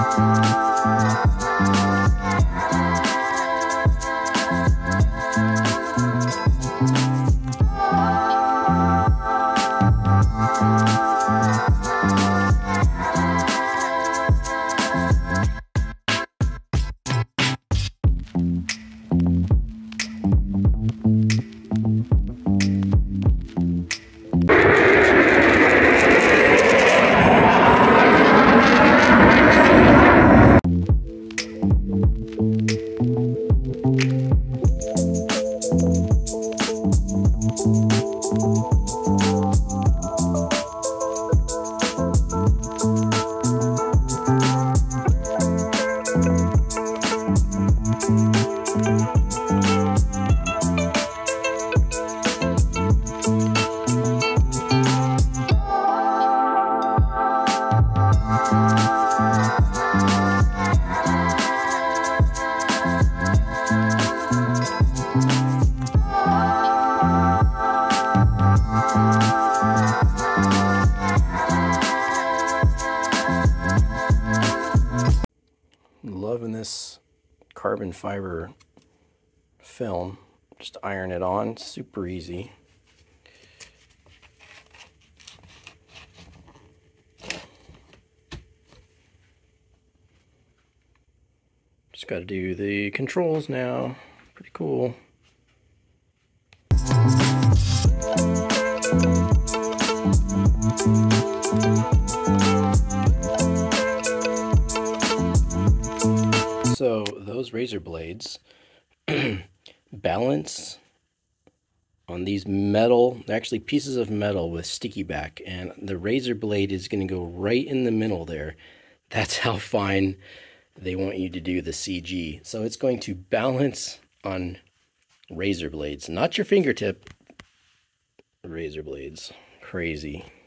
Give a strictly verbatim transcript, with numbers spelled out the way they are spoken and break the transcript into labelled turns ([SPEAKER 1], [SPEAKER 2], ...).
[SPEAKER 1] Loving this carbon fiber film. Just iron it on, super easy. Just got to do the controls now. Pretty cool. So those razor blades balance on these metal, they're actually pieces of metal with sticky back, and the razor blade is going to go right in the middle there. That's how fine they want you to do the C G. So it's going to balance on razor blades, not your fingertip razor blades. Crazy.